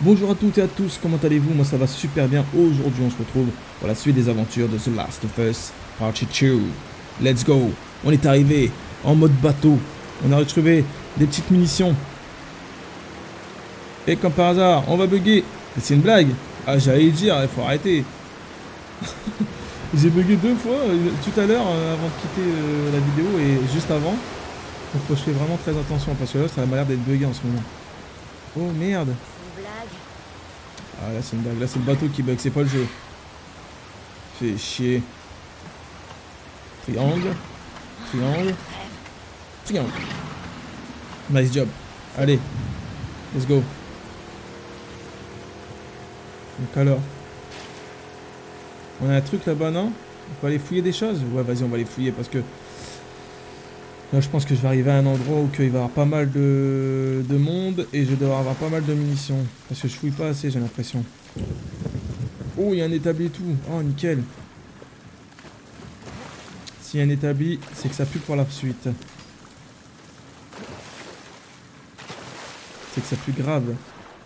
Bonjour à toutes et à tous, comment allez-vous? Moi ça va super bien. Aujourd'hui on se retrouve pour la suite des aventures de The Last of Us Partie 2. Let's go. On est arrivé en mode bateau. On a retrouvé des petites munitions. Et comme par hasard, on va bugger. C'est une blague. Ah, j'allais dire, il faut arrêter. J'ai bugué 2 fois tout à l'heure avant de quitter la vidéo et juste avant. Donc faut que je fais vraiment très attention parce que là ça m'a l'air d'être bugué en ce moment. Oh merde. Ah là c'est une blague, là c'est le bateau qui bug, c'est pas le jeu. Fait chier. Triangle. Triangle. Triangle. Nice job. Allez. Let's go. Donc alors. On a un truc là-bas, non? On peut aller fouiller des choses? Ouais, vas-y, on va aller fouiller parce que... Là, je pense que je vais arriver à un endroit où il va y avoir pas mal de monde et je vais devoir avoir pas mal de munitions. Parce que je fouille pas assez, j'ai l'impression. Oh, il y a un établi et tout. Oh, nickel. S'il y a un établi, c'est que ça pue pour la suite. C'est que ça pue grave.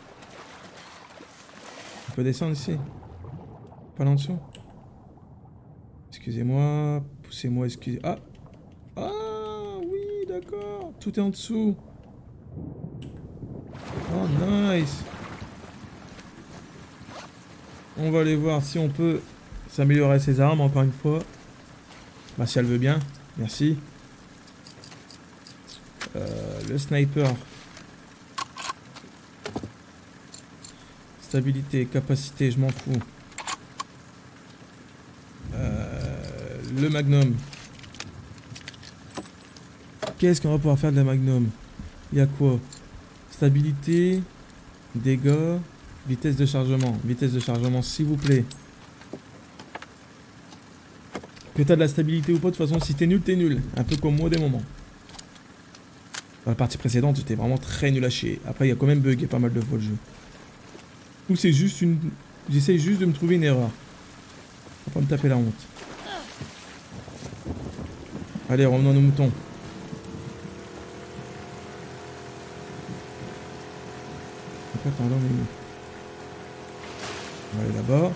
On peut descendre ici? Pas là en dessous? Excusez-moi. Poussez-moi, excusez... Ah! Ah! Oui, d'accord. Tout est en dessous. Oh, nice. On va aller voir si on peut s'améliorer ses armes, encore une fois. Bah, si elle veut bien. Merci. Le sniper. Stabilité, capacité, je m'en fous. Le magnum. Qu'est-ce qu'on va pouvoir faire de la magnum? Il y a quoi? Stabilité, dégâts, vitesse de chargement. Vitesse de chargement, s'il vous plaît. Que t'as de la stabilité ou pas, de toute façon, si t'es nul, t'es nul. Un peu comme moi des moments. Dans la partie précédente, j'étais vraiment très nul à chier. Après, il y a quand même bugué pas mal de fois le jeu. Ou c'est juste une... J'essaye juste de me trouver une erreur. Faut pas me taper la honte. Allez, revenons à nos moutons. Attends, là, on est où? On va aller là-bas.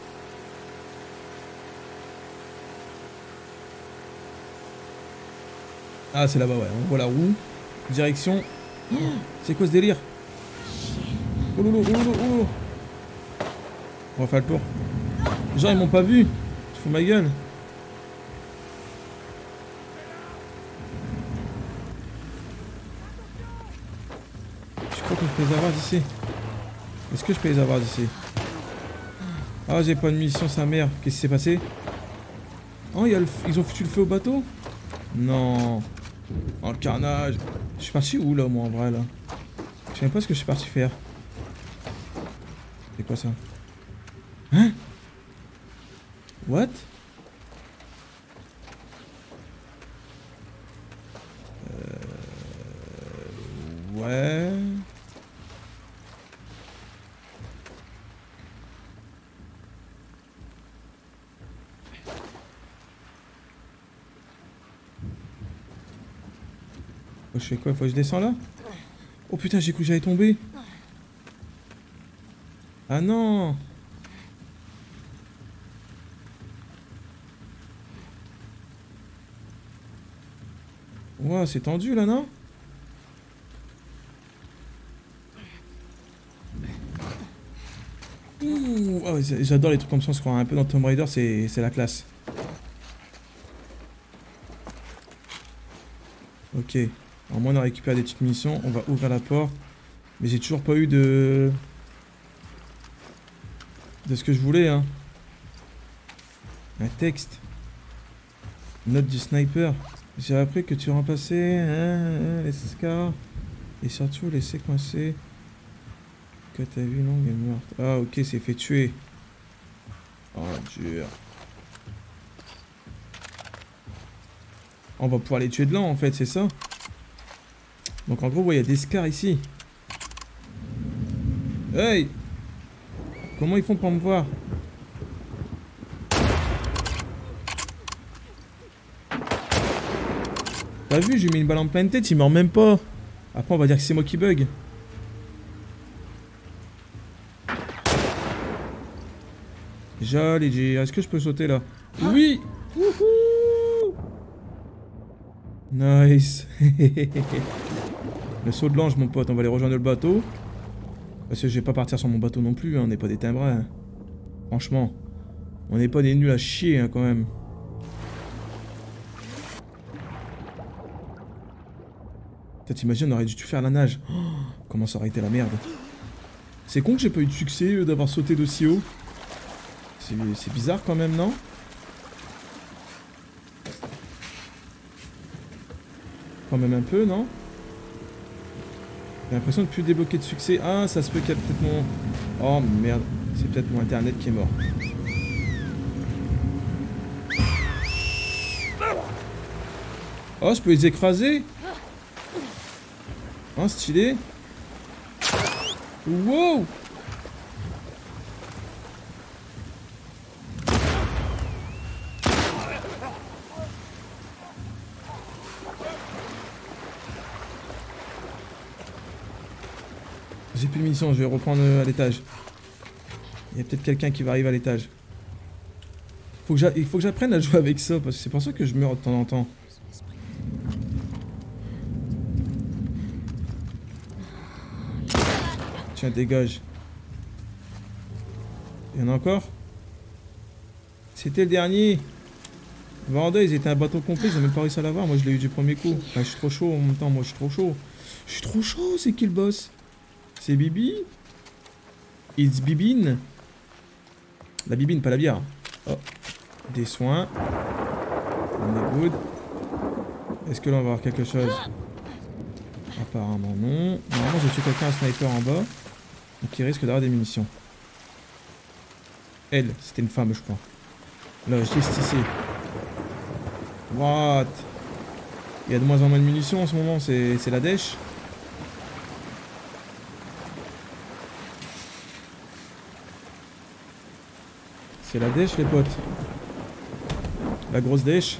Ah, c'est là-bas, ouais. On voit la roue. Direction. Oh, c'est quoi ce délire? Oh lolo, oh lolo, oh lolo. On va faire le tour. Genre, ils m'ont pas vu. Tu fous ma gueule. Je crois que je peux les avoir d'ici. Est-ce que je peux les avoir d'ici? Ah, j'ai pas de munitions, sa mère. Qu'est-ce qui s'est passé? Oh, ils ont foutu le feu au bateau? Non. Oh, le carnage. Je suis parti où, là, moi, en vrai, là? Je sais même pas ce que je suis parti faire. C'est quoi, ça? Hein? What? Ouais... Je fais quoi? Faut que je descends là? Oh putain, j'ai cru que j'allais tomber. Ah non! Ouah, c'est tendu là, non? Ouh, oh, j'adore les trucs comme ça, on se croit un peu dans Tomb Raider, c'est la classe. Ok. Alors moi on a récupéré des petites munitions, on va ouvrir la porte. Mais j'ai toujours pas eu de ce que je voulais, hein. Un texte. Note du sniper. J'ai appris que tu remplaçais les scars. Et surtout les séquencer. Que t'as vu longue est morte. Ah ok, c'est fait tuer. Oh dur. On va pouvoir les tuer de là en fait, c'est ça? Donc en gros, il y a des scars ici. Hey! Comment ils font pour me voir? T'as vu, j'ai mis une balle en pleine tête, il meurt même pas. Après, on va dire que c'est moi qui bug. Jolly G. Est-ce que je peux sauter là? Oui. Wouhou. Nice. Le saut de l'ange, mon pote. On va aller rejoindre le bateau. Parce que je vais pas partir sur mon bateau non plus. Hein. On n'est pas des timbrés. Hein. Franchement. On n'est pas des nuls à chier hein, quand même. T'imagines, on aurait dû faire la nage. Oh, comment ça aurait été la merde. C'est con que j'ai pas eu de succès d'avoir sauté d'aussi haut. C'est bizarre quand même, non? Quand même un peu, non? J'ai l'impression de plus débloquer de succès. Ah, ça se peut qu'il y a peut-être mon... Oh merde, c'est peut-être mon internet qui est mort. Oh, je peux les écraser? Oh, stylé. Wow. J'ai plus de munitions, je vais reprendre à l'étage. Il y a peut-être quelqu'un qui va arriver à l'étage. Il faut que j'apprenne à jouer avec ça, parce que c'est pour ça que je meurs de temps en temps. Tiens, dégage. Il y en a encore? C'était le dernier. Vendée, ils étaient un bateau complet, ils ont même pas réussi à l'avoir. Moi, je l'ai eu du premier coup. Enfin, je suis trop chaud en même temps, moi, je suis trop chaud. Je suis trop chaud, c'est qui le boss? C'est Bibi? It's Bibine. La bibine, pas la bière. Oh. Des soins. On est good. Est-ce que là, on va avoir quelque chose? Apparemment, non. Normalement, j'ai tué quelqu'un à sniper en bas. Donc, il risque d'avoir des munitions. Elle, c'était une femme, je crois. Là, juste ici. What? Il y a de moins en moins de munitions en ce moment, c'est la dèche. C'est la dèche, les potes. La grosse dèche.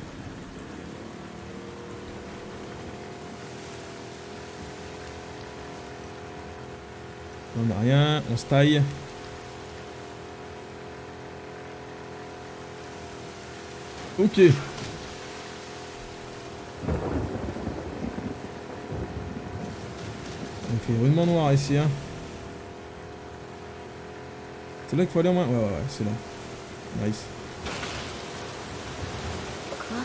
On n'a rien, on se taille. Ok. On fait rudement noir ici, hein. C'est là qu'il faut aller au moins. Ouais, c'est là. Nice. Quoi?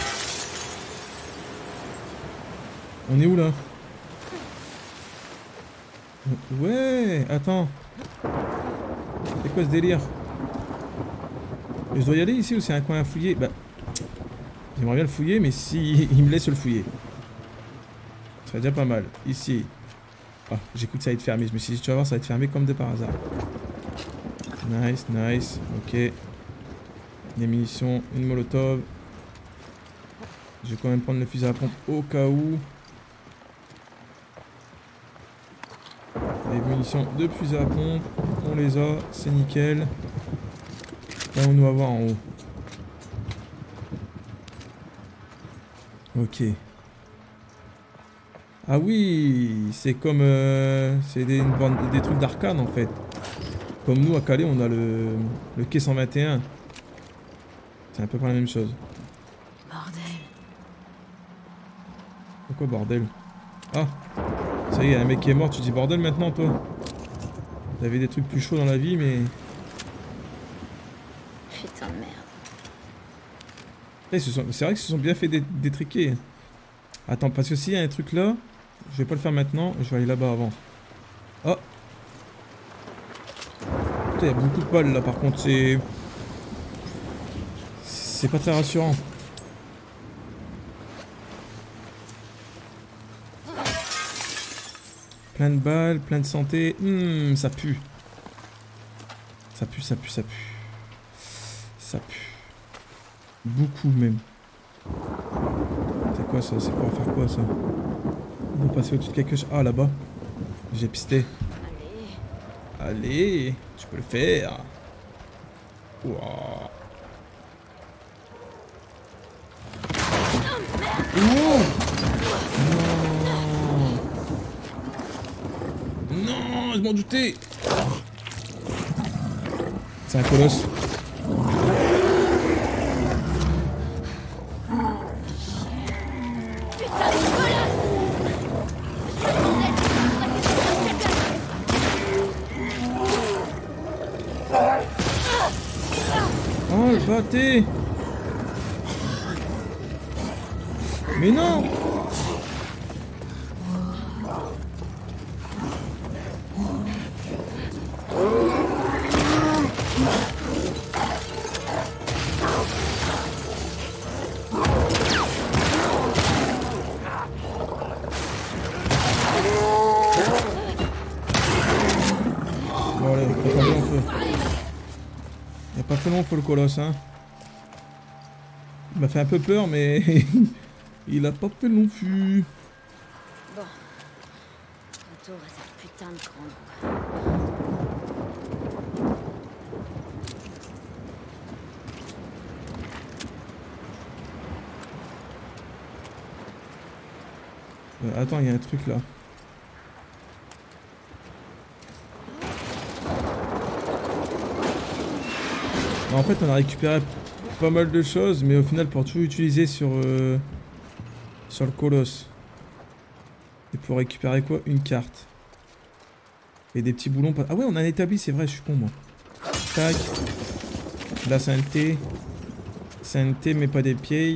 On est où là? Ouais, attends. C'est quoi ce délire? Je dois y aller ici ou c'est un coin à fouiller? Bah, j'aimerais bien le fouiller, mais si il me laisse le fouiller, ce serait déjà pas mal. Ici. Ah, j'ai cru que ça allait être fermé. Je me suis dit, tu vas voir, ça va être fermé comme de par hasard. Nice, nice. Ok. Des munitions, une molotov. Je vais quand même prendre le fusil à pompe au cas où. Les munitions de fusil à pompe, on les a, c'est nickel. Là on doit voir en haut. Ok. Ah oui, c'est comme... c'est des trucs d'arcane en fait. Comme nous à Calais on a le quai 121. C'est un peu pas la même chose. Bordel. Pourquoi bordel? Ah, ça y est, y a un mec qui est mort, tu dis bordel maintenant toi? T'avais des trucs plus chauds dans la vie mais... Putain de merde. C'est vrai qu'ils se sont bien fait détriquer. Attends, parce que s'il y a un truc là, je vais pas le faire maintenant, je vais aller là-bas avant. Oh! Putain, il y a beaucoup de balles là par contre, c'est pas très rassurant. Plein de balles, plein de santé. Ça pue. Ça pue, ça pue, ça pue. Ça pue. Beaucoup même. C'est quoi ça? C'est pour faire quoi ça? On va passer au-dessus de quelque chose. Ah là-bas. J'ai pisté. Allez. Allez, tu peux le faire. Wow. Oh non. Non, je m'en doutais. C'est un colosse. Oh le pâté! Mais non! Bon allez, t'as pas bien en feu. Il a pas fait long, faut le colosse, hein. Il m'a fait un peu peur, mais il a pas fait long fût. Bon. Retour à cette putain de grande roue. Attends, il y a un truc là. En fait, on a récupéré pas mal de choses, mais au final, pour tout utiliser sur le colosse. Et pour récupérer quoi? Une carte. Et des petits boulons. Ah ouais, on a un établi, c'est vrai, je suis con moi. Tac. Là, c'est un T. C'est un T, mais pas des pieds.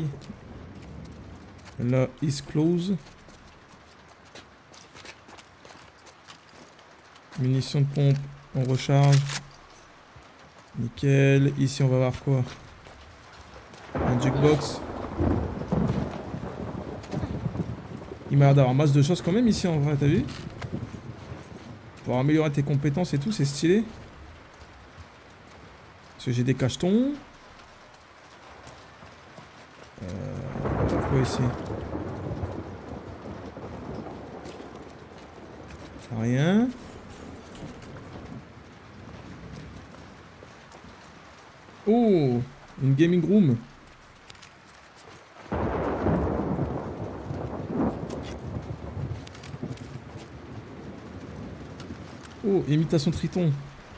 Là, is close. Munitions de pompe, on recharge. Nickel. Ici, on va voir quoi? Un jukebox. Il m'a l'air d'avoir masse de choses quand même ici en vrai, t'as vu? Pour améliorer tes compétences et tout, c'est stylé. Parce que j'ai des cachetons. Quoi ici? Rien. Oh, une gaming room. Oh, imitation Triton.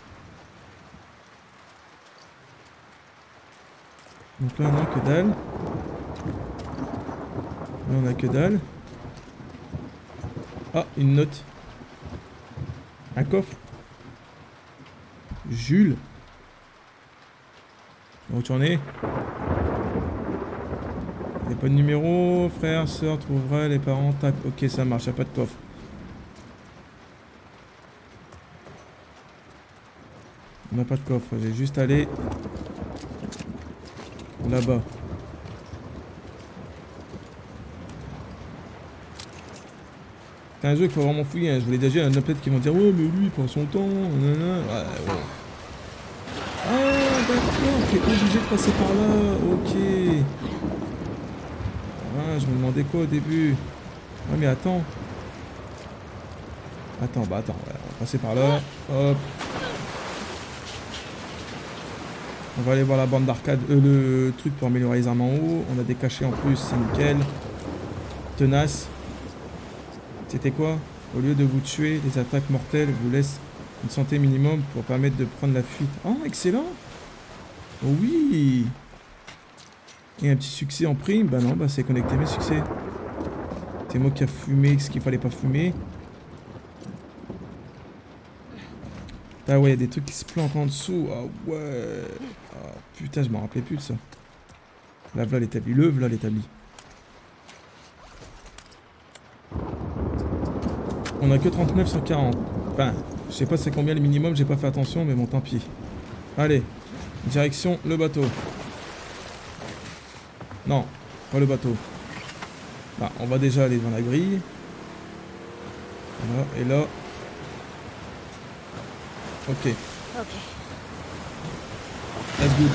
Donc là, on a que dalle. Là, on a que dalle. Ah, une note. Un coffre. Jules. Retournez. Il n'y a pas de numéro. Frère, soeur, trouverait les parents. Tac. Ok, ça marche. Il n'y a pas de coffre. On n'a pas de coffre. J'ai juste allé là-bas. C'est un jeu qu'il faut vraiment fouiller. Hein. Je vous l'ai déjà dit. Il y en a peut-être qui vont dire ouais, mais lui, il prend son temps. Nanana. Ouais, ouais. Ah, d'accord. T'es obligé de passer par là. Ok. Ah, je me demandais quoi au début. Ouais, mais attends. Attends, bah attends. Ouais, on va passer par là. Hop. On va aller voir la bande d'arcade, le truc pour améliorer les armes en haut. On a des cachets en plus, c'est nickel. Tenace. C'était quoi? Au lieu de vous tuer, les attaques mortelles vous laissent une santé minimum pour permettre de prendre la fuite. Oh, excellent! Oh oui! Et un petit succès en prime? Bah non, bah c'est connecté mes succès. C'est moi qui a fumé ce qu'il fallait pas fumer. Ah ouais, il y a des trucs qui se planquent en dessous. Ah ouais. Ah putain, je m'en rappelais plus de ça. Là, voilà l'établi. Là l'établi. On a que 39 sur 40. Enfin, je sais pas c'est combien le minimum, j'ai pas fait attention, mais bon, tant pis. Allez, direction le bateau. Non, pas le bateau. Bah, on va déjà aller dans la grille. Voilà, et là... Ok. Let's go.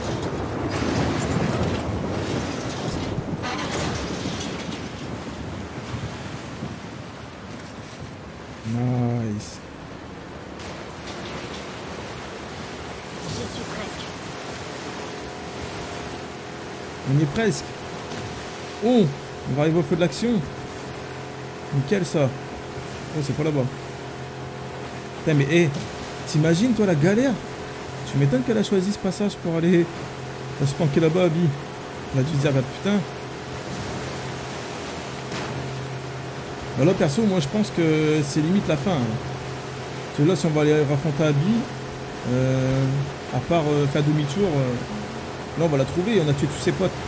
Nice. J'y suis presque. On y est presque. Oh, on va arriver au feu de l'action. Nickel ça. Oh, c'est pas là-bas. Putain, mais hé, t'imagines toi la galère? Tu m'étonnes qu'elle a choisi ce passage pour aller se planquer là-bas, Abby. Elle a dû se dire, bah putain. Bah là, perso, moi je pense que c'est limite la fin. Hein. Parce que là, si on va aller raffronter Abby, à part faire demi-tour, là on va la trouver, on a tué tous ses potes.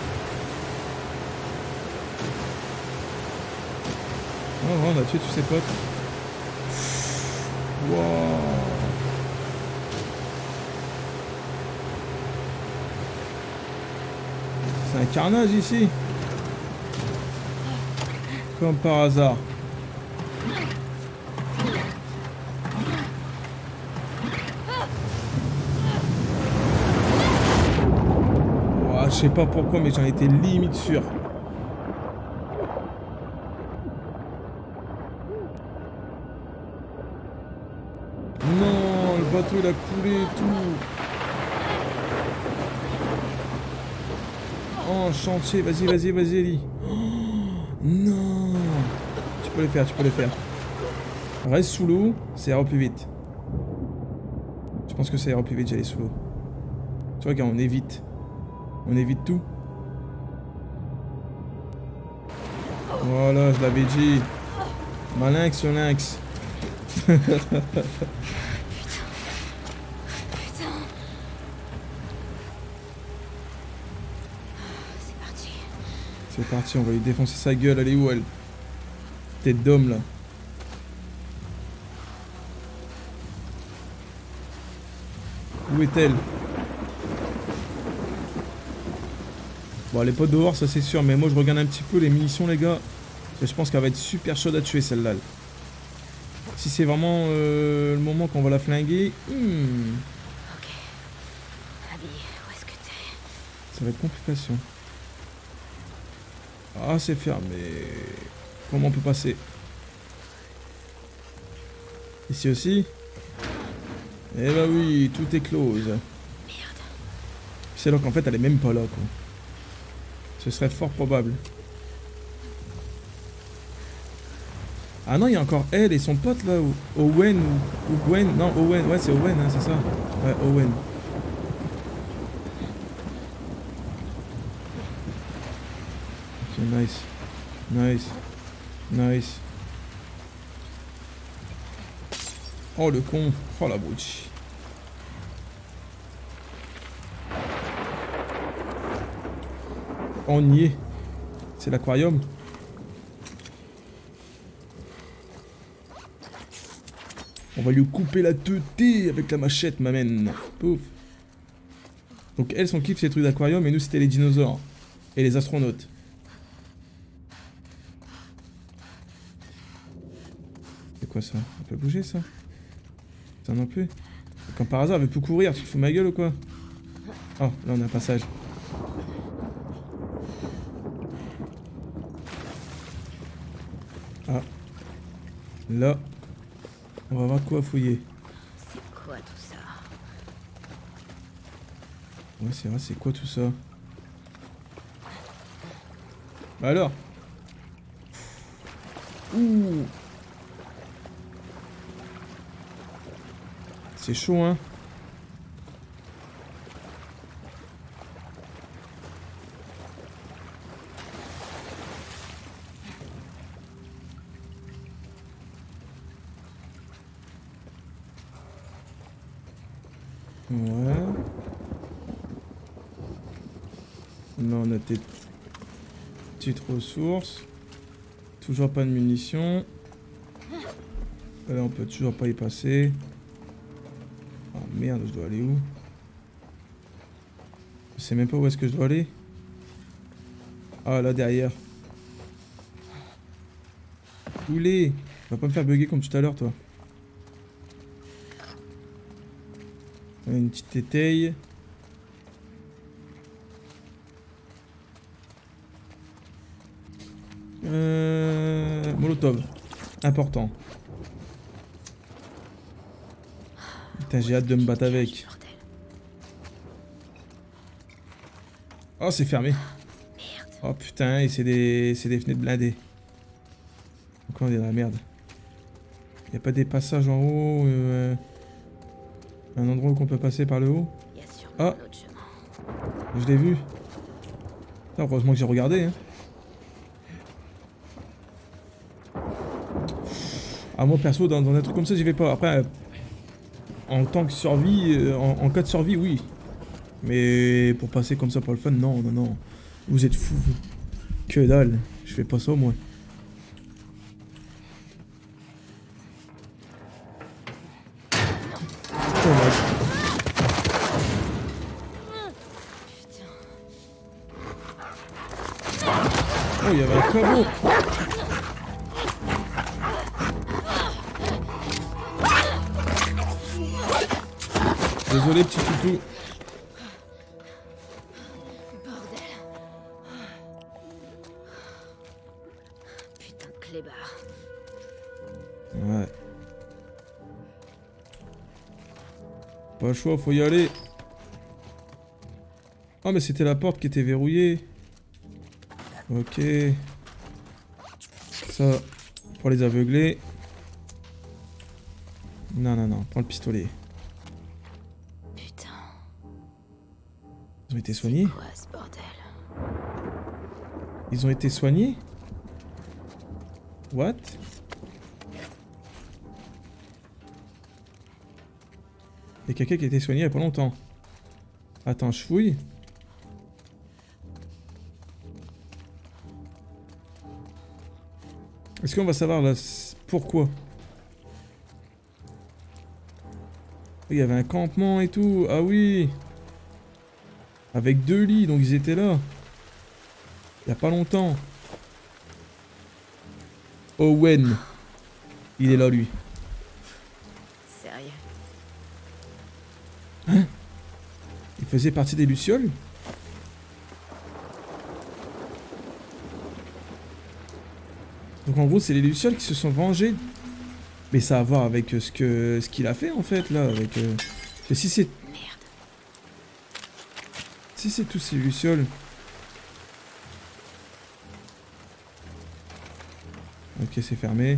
Oh, ouais, on a tué tous ses potes. Wow. C'est un carnage ici. Comme par hasard. Wow, je sais pas pourquoi, mais j'en étais limite sûr. Non, le bateau il a coulé et tout. Oh, chantier, vas-y, vas-y, vas-y, Ellie. Oh, non. Tu peux le faire, tu peux le faire. Reste sous l'eau, ça ira plus vite. Je pense que ça ira plus vite, j'allais sous l'eau. Tu vois, regarde, on évite. On évite tout. Voilà, je l'avais dit. Malinx, lynx. Putain. C'est parti. C'est parti, on va lui défoncer sa gueule. Elle est où, elle? Tête d'homme, là. Où est-elle? Bon, elle est pas dehors, ça c'est sûr. Mais moi, je regarde un petit peu les munitions, les gars. Et je pense qu'elle va être super chaude à tuer, celle-là. Si c'est vraiment le moment qu'on va la flinguer. Ok. Abby, où est-ce que t'es? Ça va être complication. Ah, c'est fermé. Comment on peut passer? Ici aussi? Eh bah oui, tout est close. Merde. C'est alors qu'en fait, elle est même pas là, quoi. Ce serait fort probable. Ah non, il y a encore elle et son pote là, Owen ou Gwen. Non, Owen, ouais, c'est Owen, hein, c'est ça. Ouais, Owen. Ok, nice. Nice. Nice. Oh le con. Oh la bouche. On y est. C'est l'aquarium. On va lui couper la tête avec la machette, ma mène. Pouf. Donc elle, son kiff, c'est les trucs d'aquarium, et nous, c'était les dinosaures. Et les astronautes. C'est quoi ça? On peut bouger, ça? Ça non plus. Comme par hasard, elle veut plus courir. Tu te fous ma gueule ou quoi? Oh, là, on a un passage. Ah. Là. On va voir quoi fouiller. C'est quoi tout ça? Ouais, c'est vrai, c'est quoi tout ça? Bah alors? Ouh. C'est chaud, hein? Ouais. Là, on a des petites ressources. Toujours pas de munitions. Là, on peut toujours pas y passer. Ah merde, je dois aller où? Je sais même pas où est-ce que je dois aller. Ah, là, derrière. Poulet! Va pas me faire bugger comme tout à l'heure, toi. Une petite étaye. Molotov. Important. Putain, j'ai hâte de me battre avec. Oh, c'est fermé. Oh putain, et c'est des fenêtres blindées. Encore on est dans la merde. Y a pas des passages en haut Un endroit où on peut passer par le haut. Il y a sûrement Ah. un autre chemin. Je l'ai vu. Ah, heureusement que j'ai regardé. Hein. Ah, moi perso, dans un truc comme ça, j'y vais pas. Après, en tant que survie, en cas de survie, oui. Mais pour passer comme ça pour le fun, non, non, non. Vous êtes fous. Que dalle. Je fais pas ça, moi. Oh, oh, il y avait un caveau. Désolé, petit toutou. Bordel. Putain de clébard. Ouais. Pas le choix, faut y aller. Oh, mais c'était la porte qui était verrouillée. Ok. Ça, pour les aveugler. Non, non, non, prends le pistolet. Putain. Ils ont été soignés? Quoi ce bordel? Ils ont été soignés? What? Il y a quelqu'un qui a été soigné il y a pas longtemps. Attends, je fouille. Est-ce qu'on va savoir là pourquoi? Il y avait un campement et tout. Ah oui. Avec 2 lits, donc ils étaient là. Il y a pas longtemps. Owen. Il est là, lui. Sérieux? Hein? Il faisait partie des Lucioles? Donc en gros, c'est les Lucioles qui se sont vengés. Mais ça a à voir avec ce qu'il a fait en fait là. Avec, que si c'est. Merde. Si c'est tous ces Lucioles. Ok, c'est fermé.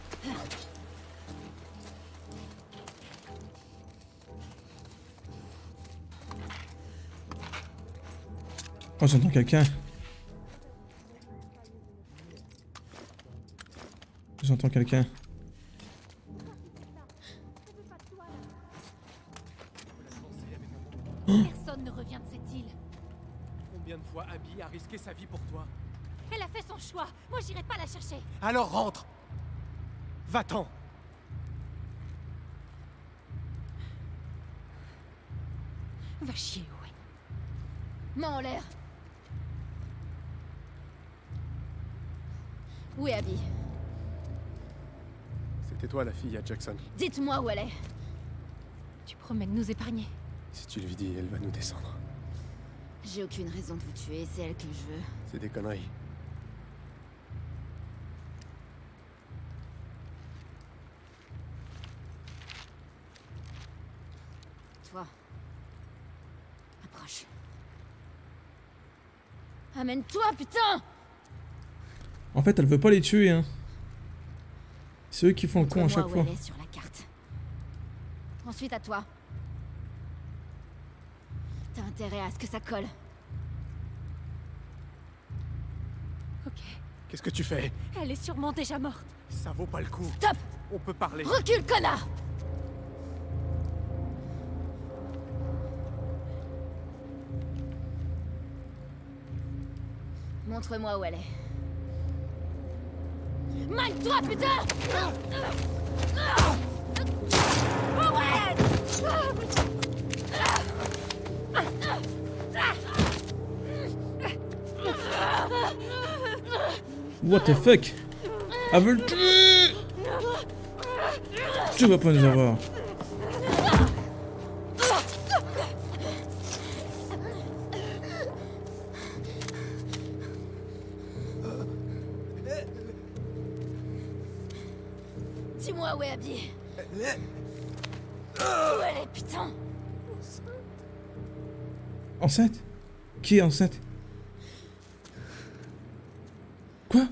Oh, j'entends quelqu'un. J'entends quelqu'un. Personne ne revient de cette île. Combien de fois Abby a risqué sa vie pour toi? Elle a fait son choix. Moi, j'irai pas la chercher. Alors rentre! Va-t'en! Va chier, Owen. Main en l'air. Où est Abby? C'était toi la fille à Jackson. Dites-moi où elle est. Tu promets de nous épargner. Si tu lui dis, elle va nous descendre. J'ai aucune raison de vous tuer, c'est elle que je veux. C'est des conneries. Toi. Approche. Amène-toi, putain! En fait, elle veut pas les tuer, hein. C'est eux qui font le con à chaque Montre-moi fois. où elle est sur la carte. Ensuite à toi. T'as intérêt à ce que ça colle. Ok. Qu'est-ce que tu fais? Elle est sûrement déjà morte. Ça vaut pas le coup. Stop! On peut parler. Recule, connard! Montre-moi où elle est. Mine-toi, putain! What the fuck? Elle veut le tuer! Tu vas pas nous avoir. Dis-moi où est Abby. Où elle est, putain? Enceinte? Qui est enceinte? Quoi?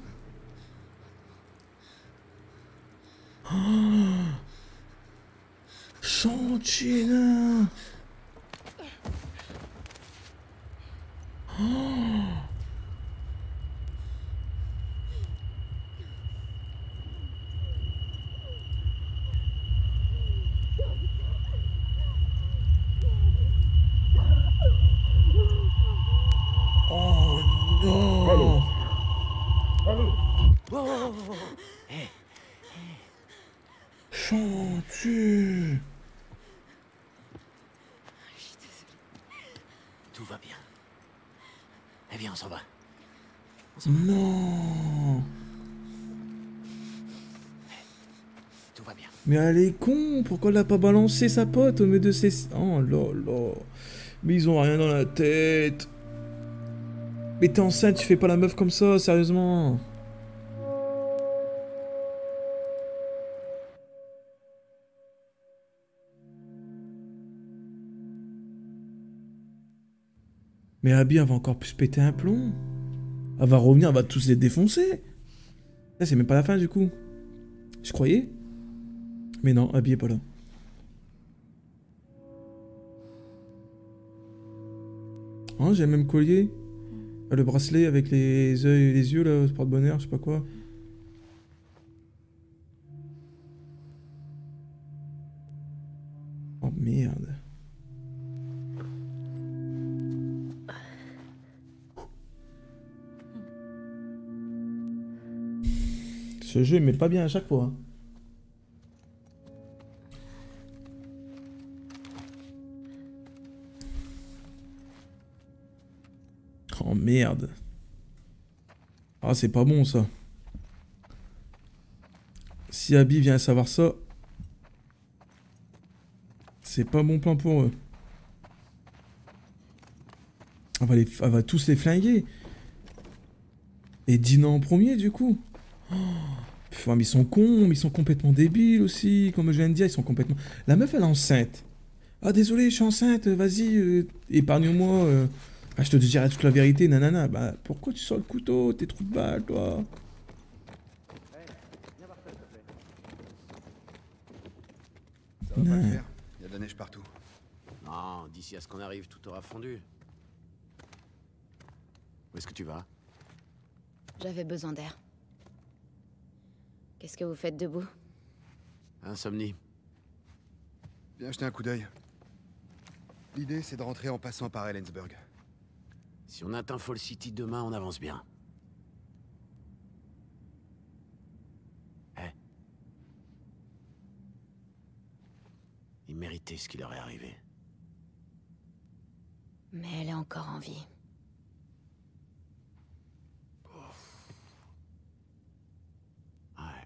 Oh, chante! Gina. Oh non. Chantu. Tout va bien. Eh bien, on s'en va. Non. Tout va bien. Mais elle est con, pourquoi elle a pas balancé sa pote au milieu de ses... Oh là là. Mais ils ont rien dans la tête. Mais t'es enceinte, tu fais pas la meuf comme ça, sérieusement. Mais Abby, elle va encore plus péter un plomb. Elle va revenir, elle va tous les défoncer. Là, c'est même pas la fin, du coup. Je croyais. Mais non, Abby est pas là. Oh, j'ai le même collier. Le bracelet avec les yeux, là, porte-bonheur, je sais pas quoi. Oh, merde. Ce jeu, il met pas bien à chaque fois. Hein. Oh merde. Ah, c'est pas bon ça. Si Abby vient savoir ça, c'est pas bon plan pour eux. Elle va tous les flinguer. Et Dina en premier, du coup. Oh. Enfin, mais ils sont cons, mais ils sont complètement débiles aussi. Comme je viens de dire, ils sont complètement... La meuf, elle est enceinte. Ah, désolé, je suis enceinte, vas-y, épargne-moi. Ah, je te dirai toute la vérité, nanana. Bah, pourquoi tu sors le couteau? T'es trop de balle, toi. Ça va pas le faire. Il y a de la neige partout. Non, d'ici à ce qu'on arrive, tout aura fondu. Où est-ce que tu vas? J'avais besoin d'air. Qu'est-ce que vous faites debout? Insomnie. Viens jeter un coup d'œil. L'idée, c'est de rentrer en passant par Ellensburg. Si on atteint Fall City demain, on avance bien. Eh? Ils méritaient ce qui leur est arrivé. Mais elle est encore en vie. Ouais.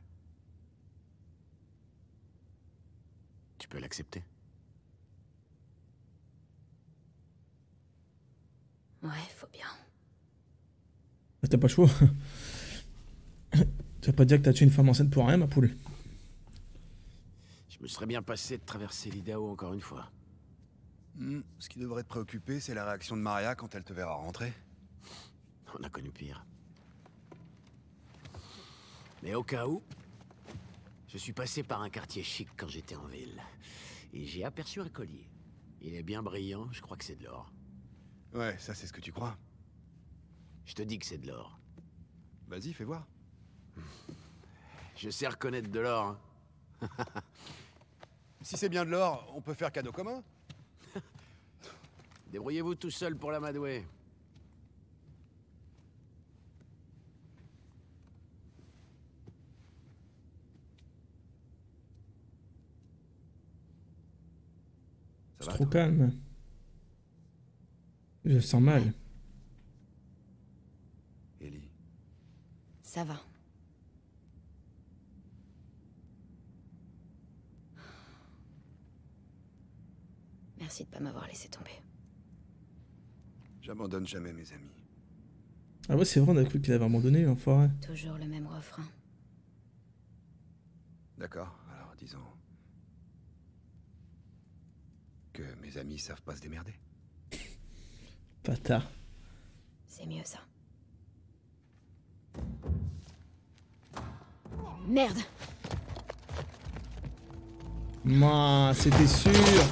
Tu peux l'accepter? Ouais, faut bien. T'as pas le choix. Tu vas pas dire que t'as tué une femme enceinte pour rien, ma poule. Je me serais bien passé de traverser l'Idaho encore une fois. Ce qui devrait te préoccuper, c'est la réaction de Maria quand elle te verra rentrer. On a connu pire. Mais au cas où, je suis passé par un quartier chic quand j'étais en ville. Et j'ai aperçu un collier. Il est bien brillant, je crois que c'est de l'or. Ouais, ça c'est ce que tu crois. Je te dis que c'est de l'or. Vas-y, fais voir. Je sais reconnaître de l'or. Hein. Si c'est bien de l'or, on peut faire cadeau commun. Débrouillez-vous tout seul pour l'amadouer. Ça C'est va, trop toi calme. Je sens mal. Ellie. Ça va. Merci de pas m'avoir laissé tomber. J'abandonne jamais mes amis. Ah ouais, c'est vrai, on a cru qu'il avait abandonné, l'enfoiré. Toujours le même refrain. D'accord, alors disons... que mes amis savent pas se démerder. Bâtard. C'est mieux ça. Merde! Moi, c'était sûr.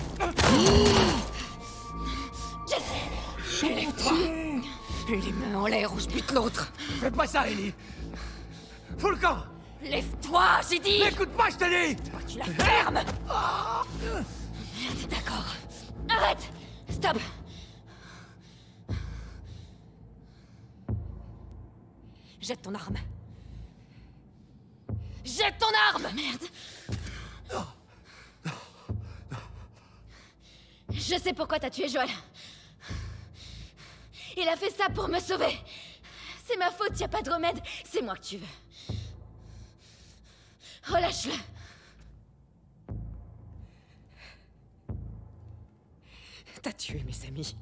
Lève-toi. Les mains en l'air ou je bute l'autre. Fais pas ça, Ellie. Fous le camp. Lève-toi, j'ai dit. N'écoute pas, je te dis. Tu la fermes. Merde, d'accord. Arrête. Stop. Jette ton arme. Jette ton arme. Merde. Je sais pourquoi t'as tué Joel. Il a fait ça pour me sauver. C'est ma faute, y a pas de remède. C'est moi que tu veux. Relâche-le. T'as tué mes amis.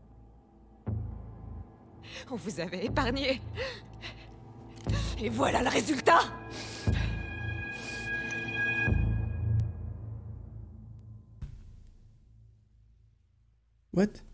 On vous avait épargné. Et voilà le résultat. What?